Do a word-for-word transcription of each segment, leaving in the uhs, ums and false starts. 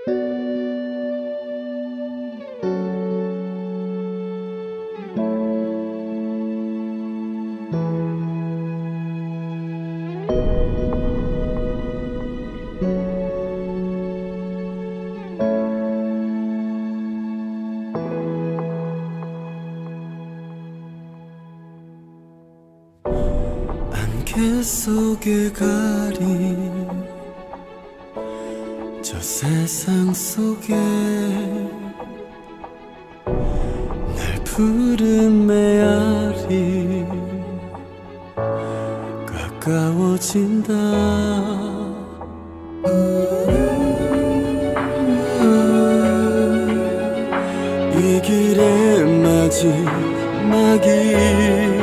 안개 속에 가린 저 세상 속에 날 부른 메아리 가까워진다. 이 길의 마지막이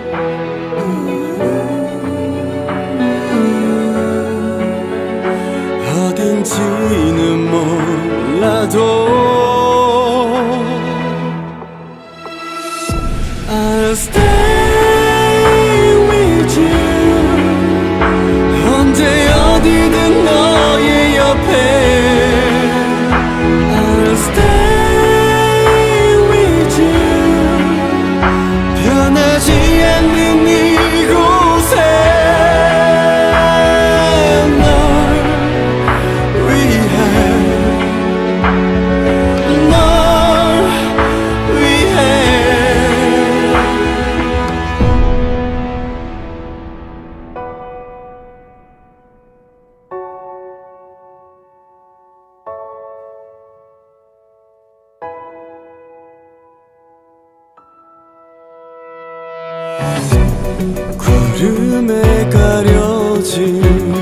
어딘지는 몰라도 I'll stay with you. 언제 어디든 너의 옆에 I'll stay with you. 변하지 않는 이곳에 구름에 가려진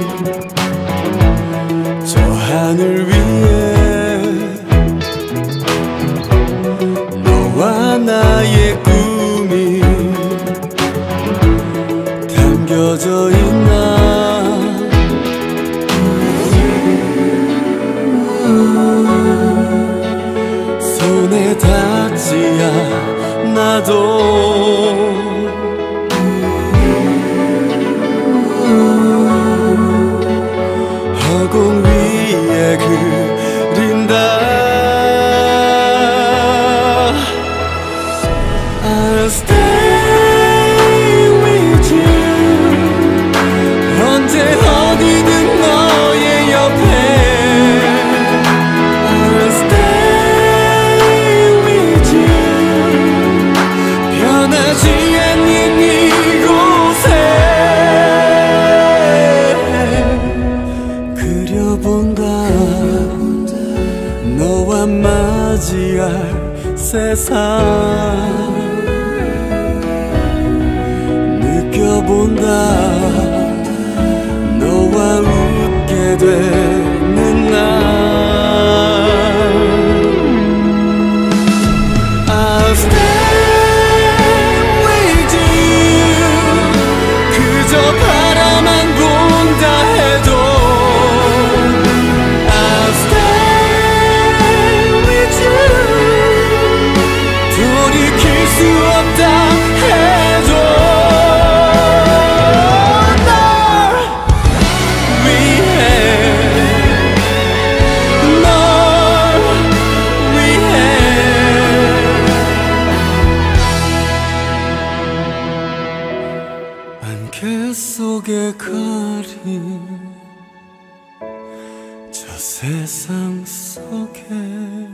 저 하늘 위에 너와 나의 꿈이 담겨져 있나. 손에 닿지 않아도 허공 위에 그린다. I'll stay with you. 언제 어디든 너의 옆에 I'll stay with you. 변하지 않는 이곳에 그려본다. 너와 맞이할 세상 느껴본다. 너와 웃게 되는 날 I'll stay with you. 그저 바라만 본다 해도 돌이킬 수 없다 해도 널 위해 널 위해 안개 속에 가린 저 세상 속에